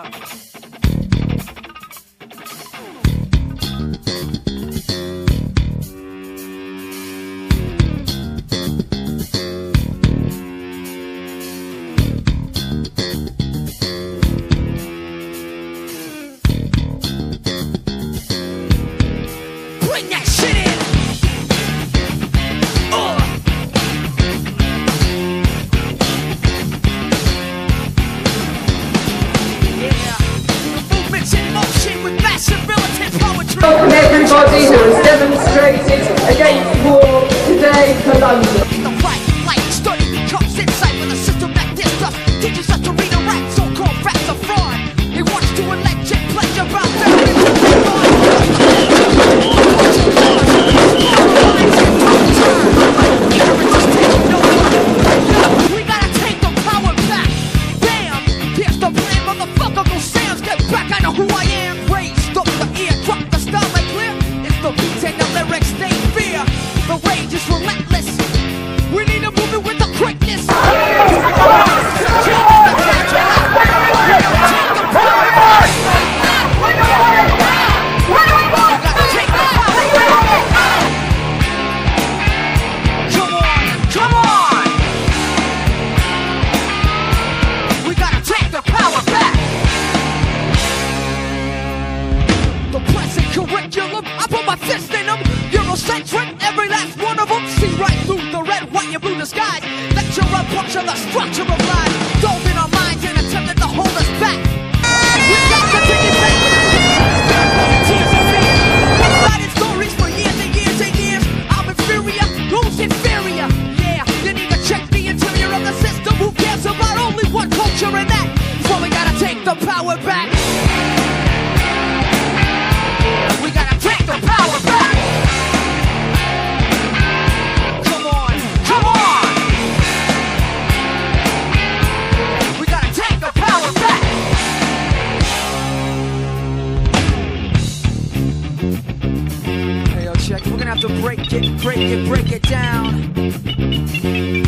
Bring that shit in. Welcome everybody who has demonstrated against war today for London. The right light study becomes insight with a system that distrust teaches us to read and write so-called facts of fraud. He wants to elect and pledge about we gotta take the power back. Bam! Here's the plan, motherfucker. Go Sam's, get back. I know who I am. Raised up the ear, drop the style like clear. It's the beats and the lyrics they fear. The rage is relentless. We need to move it with the quickness. Come on! We gotta take the power back. The present curriculum, I put my fist in them. Eurocentric, every last one of them. See right through the red, white, and blue disguise. Lecture up, puncture the structure of lies. Dove in our minds and attempted to hold us back. We got to take it back. Excited stories for years and years and years. I'm inferior, who's inferior? Yeah, you need to check the interior of the system. Who cares about only one culture and that? So we gotta take the power back. We gotta take the power back. Come on, come on. We gotta take the power back. Hey, yo, check. We're gonna have to break it down.